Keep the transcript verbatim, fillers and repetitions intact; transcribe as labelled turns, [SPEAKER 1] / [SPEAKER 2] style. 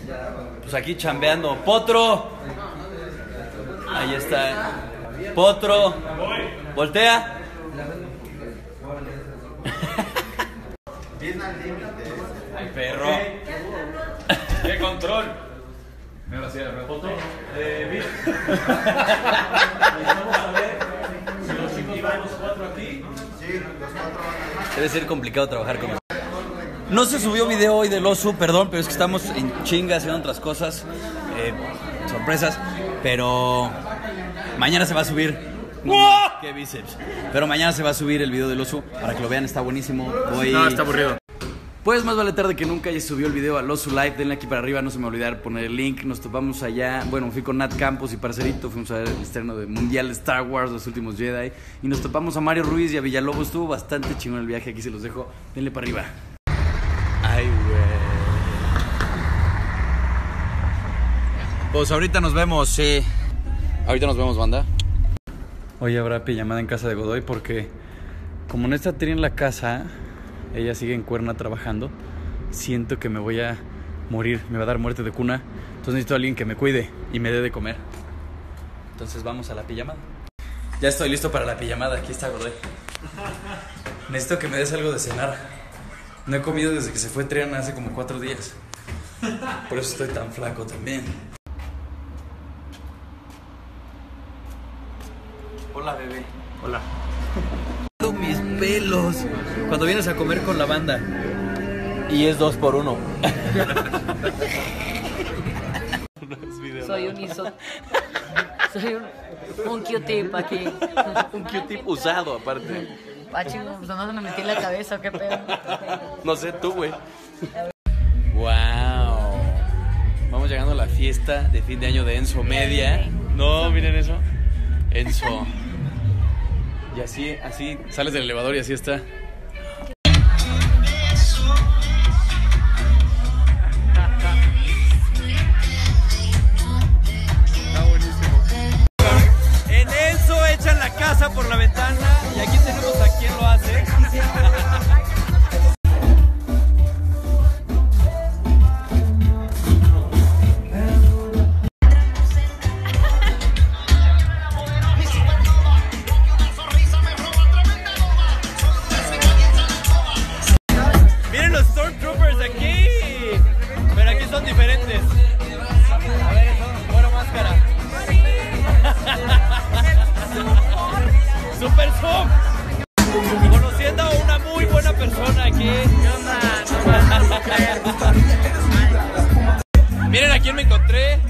[SPEAKER 1] pues aquí chambeando. Potro. Ahí está. Potro. Voltea. Ay, perro.
[SPEAKER 2] ¡Qué control! Mira la silla, foto. Eh, vamos a ver si los chicos van los cuatro aquí. Sí, los cuatro van.
[SPEAKER 1] Debe ser complicado trabajar con nosotros. No se subió video hoy del oso, perdón, pero es que estamos en chinga haciendo otras cosas, eh, sorpresas, pero mañana se va a subir. ¡Wow! ¡Qué bíceps! Pero mañana se va a subir el video del oso para que lo vean, está buenísimo. Hoy...
[SPEAKER 2] No, está aburrido.
[SPEAKER 1] Pues más vale tarde que nunca. Ya subió el video al Osu Live. Denle aquí para arriba, no se me olvidar poner el link. Nos topamos allá. Bueno, fui con Nat Campos y Parcerito. Fuimos a ver el estreno de Mundial de Star Wars, Los Últimos Jedi. Y nos topamos a Mario Ruiz y a Villalobos. Estuvo bastante chingón el viaje. Aquí se los dejo. Denle para arriba. Ay, güey. Pues ahorita nos vemos, sí. Ahorita nos vemos, banda. Hoy habrá pijamada en casa de Godoy porque como no está Tiri en la casa, ella sigue en Cuerna trabajando. Siento que me voy a morir, me va a dar muerte de cuna. Entonces necesito a alguien que me cuide y me dé de comer. Entonces vamos a la pijamada. Ya estoy listo para la pijamada, aquí está Godoy. Necesito que me des algo de cenar. No he comido desde que se fue Triana hace como cuatro días. Por eso estoy tan flaco también. Hola, bebé.
[SPEAKER 2] Hola.
[SPEAKER 1] Mis pelos cuando vienes a comer con la banda y es dos por uno.
[SPEAKER 3] Soy un iso. Soy un, un Q-tip aquí.
[SPEAKER 1] Un Q-tip usado aparte.
[SPEAKER 3] Ah, chingo, pues no se me metí en la cabeza, ¿o qué pedo?
[SPEAKER 1] No sé tú, güey. Wow. Vamos llegando a la fiesta de fin de año de Enzo Media. No, miren eso. Enzo. Y así, así, sales del elevador y así está. Está buenísimo. En Enzo echan la casa por la ventana y aquí tenemos a quien lo hace. Diferentes. A ver, eso, bueno, máscara. Super Zoom. Conociendo a una muy buena persona aquí. Miren a quién me encontré.